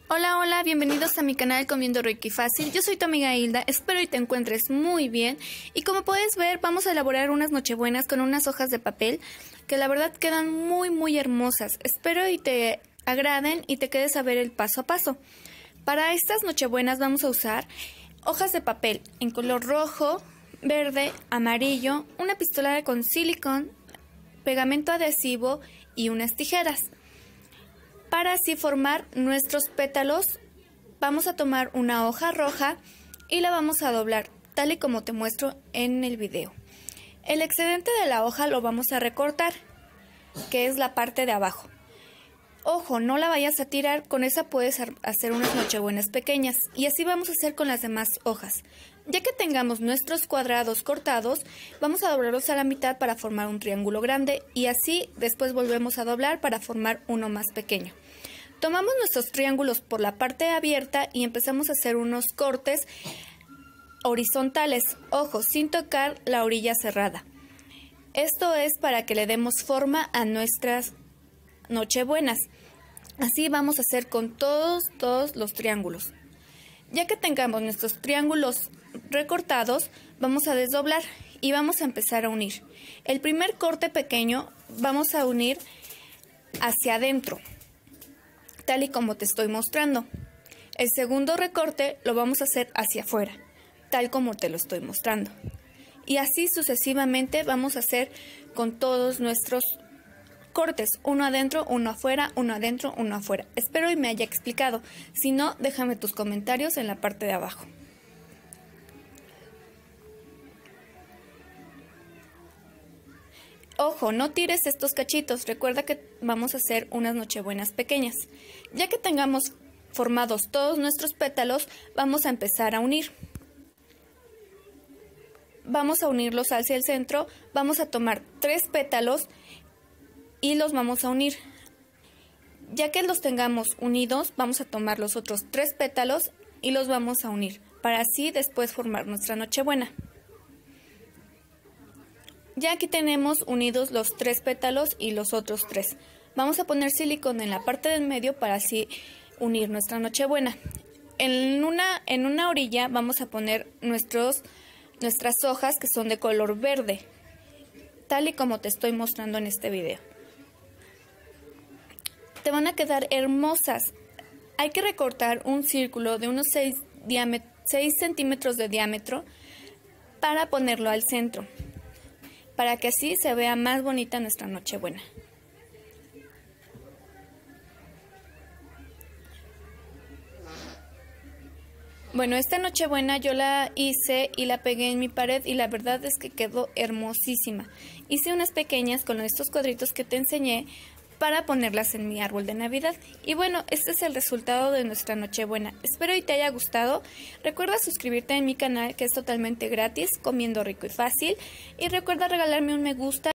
Hola, hola, bienvenidos a mi canal Comiendo Rico y Fácil. Yo soy tu amiga Hilda, espero y te encuentres muy bien. Y como puedes ver, vamos a elaborar unas nochebuenas con unas hojas de papel que la verdad quedan muy hermosas. Espero y te agraden y te quedes a ver el paso a paso. Para estas nochebuenas vamos a usar hojas de papel en color rojo, verde, amarillo, una pistola con silicón, pegamento adhesivo y unas tijeras. Para así formar nuestros pétalos, vamos a tomar una hoja roja y la vamos a doblar, tal y como te muestro en el video. El excedente de la hoja lo vamos a recortar, que es la parte de abajo. Ojo, no la vayas a tirar, con esa puedes hacer unas nochebuenas pequeñas, y así vamos a hacer con las demás hojas. Ya que tengamos nuestros cuadrados cortados, vamos a doblarlos a la mitad para formar un triángulo grande, y así después volvemos a doblar para formar uno más pequeño. Tomamos nuestros triángulos por la parte abierta y empezamos a hacer unos cortes horizontales, ojo, sin tocar la orilla cerrada. Esto es para que le demos forma a nuestras nochebuenas. Así vamos a hacer con todos los triángulos. Ya que tengamos nuestros triángulos recortados, vamos a desdoblar y vamos a empezar a unir. El primer corte pequeño vamos a unir hacia adentro, tal y como te estoy mostrando. El segundo recorte lo vamos a hacer hacia afuera, tal como te lo estoy mostrando. Y así sucesivamente vamos a hacer con todos nuestros cortes, uno adentro, uno afuera, uno adentro, uno afuera. Espero y me haya explicado. Si no, déjame tus comentarios en la parte de abajo. Ojo, no tires estos cachitos. Recuerda que vamos a hacer unas nochebuenas pequeñas. Ya que tengamos formados todos nuestros pétalos, vamos a empezar a unir. Vamos a unirlos hacia el centro. Vamos a tomar 3 pétalos y los vamos a unir. Ya que los tengamos unidos, vamos a tomar los otros 3 pétalos y los vamos a unir, para así después formar nuestra nochebuena. Ya aquí tenemos unidos los 3 pétalos y los otros 3. Vamos a poner silicón en la parte del medio para así unir nuestra nochebuena. En una orilla vamos a poner nuestras hojas que son de color verde, tal y como te estoy mostrando en este video. Te van a quedar hermosas. Hay que recortar un círculo de unos 6 centímetros de diámetro para ponerlo al centro, para que así se vea más bonita nuestra nochebuena. Bueno, esta nochebuena yo la hice y la pegué en mi pared y la verdad es que quedó hermosísima. Hice unas pequeñas con estos cuadritos que te enseñé para ponerlas en mi árbol de Navidad. Y bueno, este es el resultado de nuestra nochebuena. Espero y te haya gustado. Recuerda suscribirte en mi canal, que es totalmente gratis, Comiendo Rico y Fácil. Y recuerda regalarme un me gusta.